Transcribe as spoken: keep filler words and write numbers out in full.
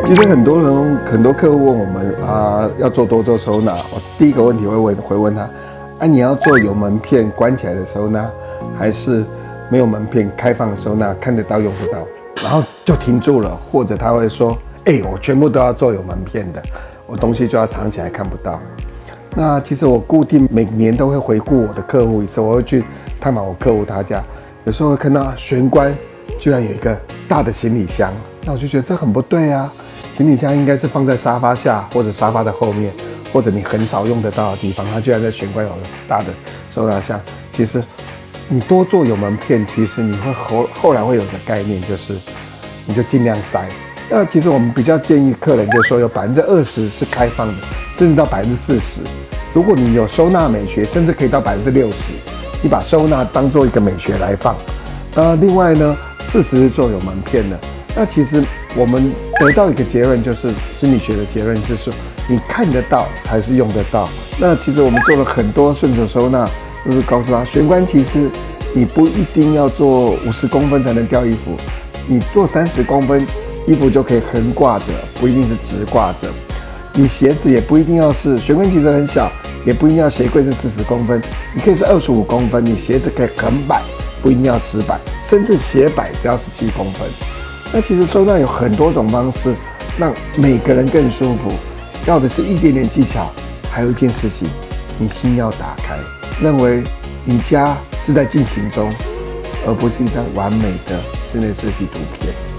其实很多人很多客户问我们啊，要做多做收纳，我第一个问题会问会问他，啊，你要做有门片关起来的收纳，还是没有门片开放的收纳，看得到用不到？然后就停住了，或者他会说，哎、欸，我全部都要做有门片的，我东西就要藏起来看不到。那其实我固定每年都会回顾我的客户一次，我会去探访我客户他家，有时候会看到玄关居然有一个大的行李箱，那我就觉得这很不对啊。行李箱应该是放在沙发下，或者沙发的后面，或者你很少用得到的地方，它居然在玄关有个大的收纳箱。其实你多做有门片，其实你会后后来会有个概念，就是你就尽量塞。那其实我们比较建议客人，就是说有百分之二十是开放的，甚至到百分之四十。如果你有收纳美学，甚至可以到百分之六十，你把收纳当做一个美学来放。那另外呢，四十是做有门片的。那其实我们得到一个结论，就是心理学的结论，就是你看得到才是用得到。那其实我们做了很多顺手收纳，就是告诉他，玄关其实你不一定要做五十公分才能吊衣服，你做三十公分，衣服就可以横挂着，不一定是直挂着。你鞋子也不一定要是，玄关其实很小，也不一定要鞋柜是四十公分，你可以是二十五公分，你鞋子可以横摆，不一定要直摆，甚至斜摆只要十七公分。那其实收纳有很多种方式，让每个人更舒服。要的是一点点技巧，还有一件事情，你心要打开，认为你家是在进行中，而不是一张完美的室内设计图片。